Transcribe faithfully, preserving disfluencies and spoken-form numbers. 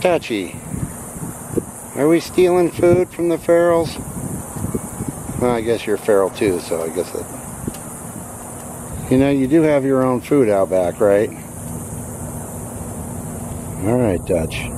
Touchy. Are we stealing food from the ferals? Well, I guess you're feral too, so I guess that... You know, you do have your own food out back, right? Alright, Dutch.